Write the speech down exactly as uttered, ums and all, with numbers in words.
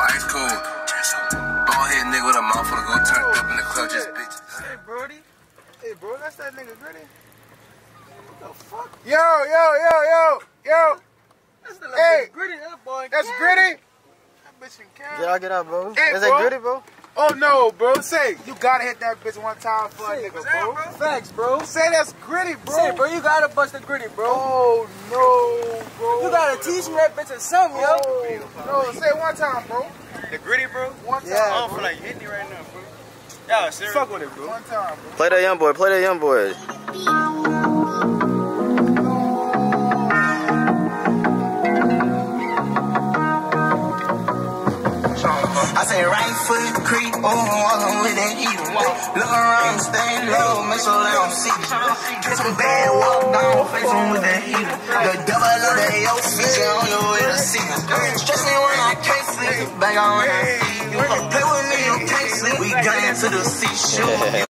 Ice cold. Ball head nigga with a mouth full of go turned up in the club, just bitch. Hey, Brody. Hey, bro, that's that nigga Griddy. What the fuck? Yo, yo, yo, yo, yo. That's the hey, Griddy, that boy. That's Griddy. That bitch in Canada. Get out, get out, bro. Hey, Is that Griddy, bro? Oh no, bro. Say, you gotta hit that bitch one time for a nigga, bro. bro. Facts, bro. Say that's Griddy, bro. Say, bro, you gotta bust the Griddy, bro. Oh no, bro. You gotta teach me that bitch or something, yo. Oh, no, say it one time, bro. The Griddy, bro? One time. Yeah, I don't feel like hitting you right now, bro. Y'all serious? Fuck with it, bro. One time, bro. Play that young boy. Play that young boy. I say right foot creep, oh, walking with that heat. Look around, stay low, make sure they don't see you. Get some bad, walk down, face them with that heater. The devil of the yo feature on your way to see you. Stress me when I can't sleep, back on when I see you. Play with me, you can't sleep, we got into the seashore.